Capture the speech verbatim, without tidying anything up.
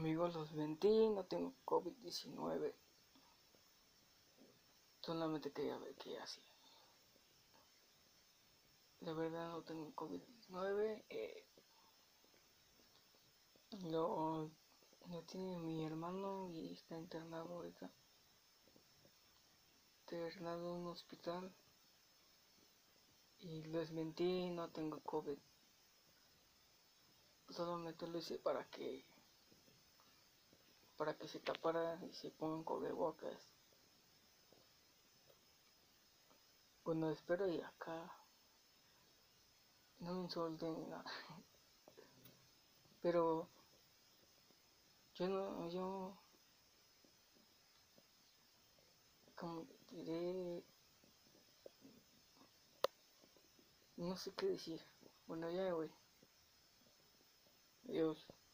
Amigos, los mentí, no tengo COVID diecinueve. Solamente quería ver qué hacía. De verdad no tengo COVID diecinueve. Eh, lo, lo tiene mi hermano y está internado ahorita. Internado en un hospital. Y les mentí, no tengo COVID. Solamente lo hice para que para que se taparan y se pongan cubrebocas. Bueno, espero y acá no me insulten ni nada. Pero yo no, yo como diré, no sé qué decir. Bueno, ya voy. Adiós.